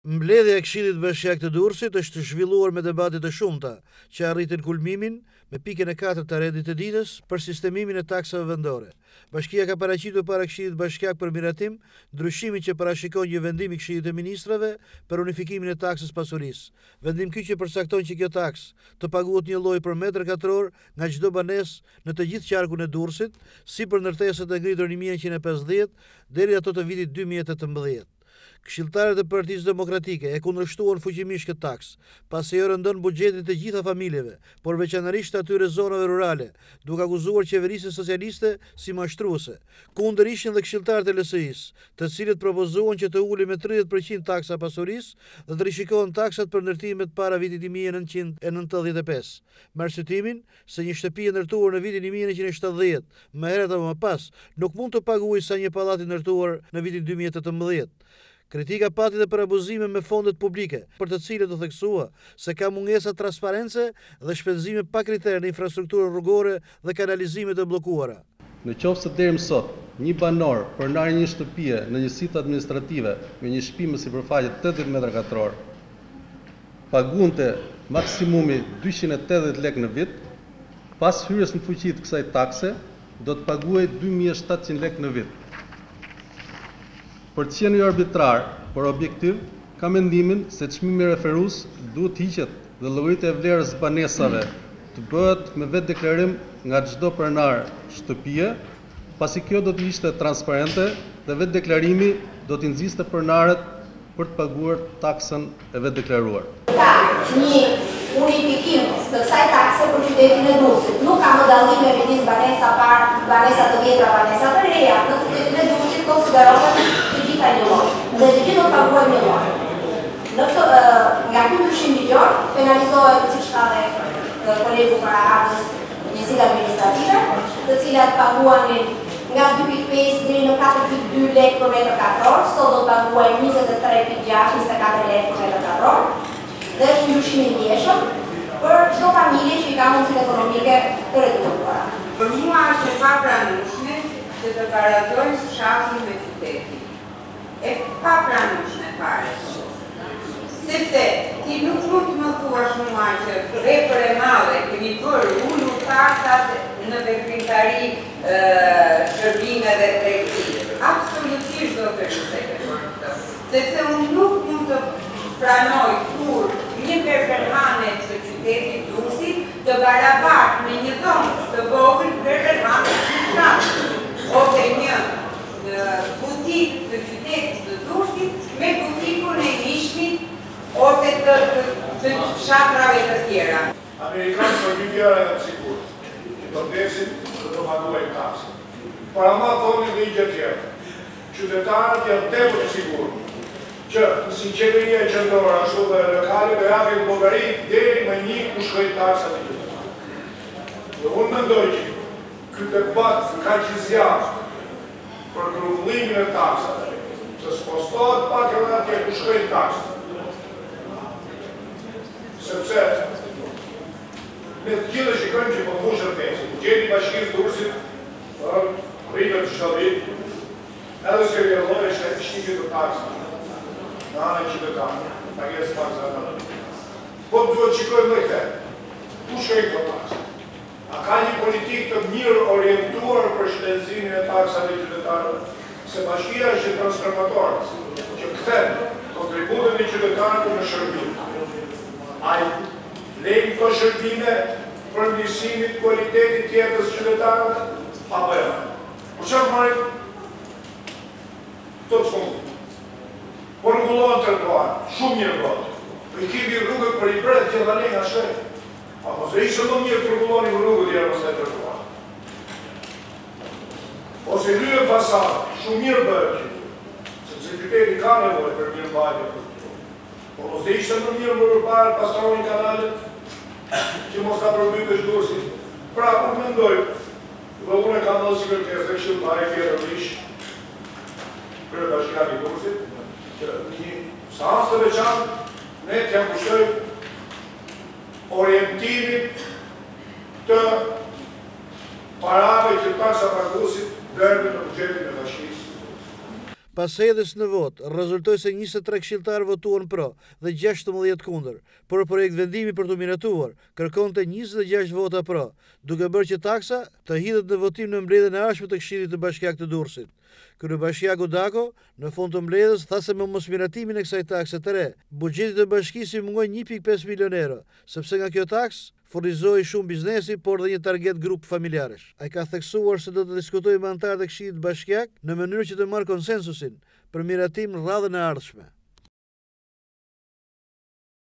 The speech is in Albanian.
Mbledhja e Këshillit Bashkiak të Durrësit është zhvilluar me debate të shumta, që arritën kulmimin me pikën e 4 të rendit të ditës për sistemimin e taksave vendore. Bashkia ka paraqitur para Këshillit Bashkiak për miratim ndryshimin që parashikon një vendim i Këshillit të Ministrave për unifikimin e taksës pasurisë. Vendim ky që përcakton që kjo taksë të paguhet një lloj për metër katror nga çdo banesë në të gjithë qarkun e Durrësit, si për ndërtesat e ngritur në 1950 deri ato të vitit 2018. Këshilltarët e Partisë Demokratike e kundërshtuan fuqimisht këtë taksë, pasi ajo rëndon buxhetin të gjitha familjeve, por veçanërisht atyre zonave rurale, duke akuzuar qeverisën socialiste si mashtruese. Kundër ishin dhe këshilltarët e LSI-s, të cilët propozuan që të ulej me 30% taksa pasurisë dhe të rishikohen taksat për ndërtimet para vitit 1995. Me arsyetimin se një shtëpi e ndërtuar në vitin 1970, më herët apo më pas, nuk mund të paguajë sa një pallat i ndërtuar në vitin 2018. Kritika pati dhe për abuzime me fondet publike, për të cilët u theksua se ka mungesa transparence dhe shpenzime pa kriter në infrastrukturën rrugore dhe kanalizime të bllokuara. Në qoftë se deri më sot, një banor pronar një shtëpie në një sit administrative me një shtëpi me sipërfaqe 80 metra katror, pagunte maksimumi 280 lekë në vit, pas hyrjes në fuqi të kësaj takse, do të paguajë 2700 lekë në vit. Për të qenë arbitrar, por objektiv, ka mendimin se çmimi referues duhet hiqet dhe llogaritja e vlerës banesave të bëhet me vetë deklarim nga çdo pronar shtëpie, pasi kjo do të ishte transparente dhe vetë deklarimi do t'i nxiste pronarët për të paguar taksën e vetë deklaruar. Ka një unifikim të kësaj takse për qytetin e Durrësit. Nuk ka më dallime midis banesa të vjetra, banesa të reja. Në qytetin e Durrësit konsiderohet të gjitha një lloj. Dhe të gjithë do të paguajnë një lloj. Nga ky 200 milion penalizohet, siç ka dhe kolegu para ardhës, njësitë administrative, të cilat paguanin nga 2.5 deri në 4.2 lekë për metër katror, sot do të paguajnë 23.6-24 lekë për metër katror. Dhe është një ndryshim i ndjeshëm për çdo familje që i ka mundësinë ekonomike të reduktuara. Për mua është e papranueshme që të baratojnë fshatin me qytetin. E papranueshme fare. Sepse ti nuk mund të më thuash mua që vepër e madhe kemi bërë ulu taksat në veprimtari, shërbime dhe tregti. Absolutisht do të rrisej për këtë. Sepse unë nuk mund të pranoj kur një perpermane të qytetit Durrësit të barabartë me një dhomë të vogël perpermane të qytetit, ose një butik të qytetit të Durrësit me butikun e Mishmit ose të fshatrave të tjera. Amerikanë për një bjera e të sigur, që të desin dhe të paguajnë taksë. Por ama thonë një ligje tjera, qytetarët janë tepër të sigur, që si qeveria e qendrore ashtu dhe lokale do japin llogari deri më një ku shkojnë taksat e qytetarëve. Dhe unë mendoj që ky debat kaq i zgjatur për grumbullimin e taksave, të spostohet pak edhe atje ku shkojnë taksat. Sepse ne të gjithë shikojmë që po mbushën pesë. Buxheti i Bashkisë Durrësit rritet çdo vit, edhe se vjerëlloj është e shqipit të taksat. Në anë e qytetarëve, pagesë taksat. Po duhet shikojmë dhe këtë. Ku shkojnë këto taksat? A ka një politikë të mirë orientuar për shpenzimin e taksave të qytetarëve? Se Bashkia është një transformator, që kthen kontributin e qytetarëve në shërbim. Ai lejnë këto shërbime për ndërsimin kualitetit të jetës së qytetarëve? Apo jo? Por çfarë marrin këto të fundit? Po rregullohen trotuar, shumë mirë bëhet. Po i kemi rrugët për i bërë të tjera nga shkoj. Apo se ishte më mirë të rregulloni rrugët deri pas trotuar. Ose lyhet pasardh, shumë mirë bëhet. Sepse qyteti ka nevojë për mirëmbajtje. Po mos dhe ishte më mirë më përpara pastroni kanalet që mos ta përmbytësh Durrësin. Pra, unë mendoj, dhe unë e kam dhënë sekretariat të këshilltarit tjetër ish kryebashkiak i Durrësit, që një seancë të veçantë ne t'ja kushtojmë orientimit të parave që taksa paguesit derdhin në buxhetin e bashkisë. Pas hedhjes në vot, rezultoi se 23 këshilltarë votuan pro dhe 16 kundër, por projekt vendimi për të miratuar kërkonte 26 vota pro, duke bërë që taksa të hidhet në votim në mbledhjen e ardhshme të Këshillit të Bashkiak të Durrësit. Kryebashkiaku Dako, në fund të mbledhjes, tha se me mosmiratimin e kësaj takse të re, buxheti të bashkisë i mungoi 1.5 milion euro, sepse nga kjo taksë furnizoi shumë biznesi, por dhe një target grup familjarësh. Ai ka theksuar se do të diskutojë me anëtarët e Këshillit Bashkiak në mënyrë që të marrë konsensusin për miratim në radhën e ardhshme.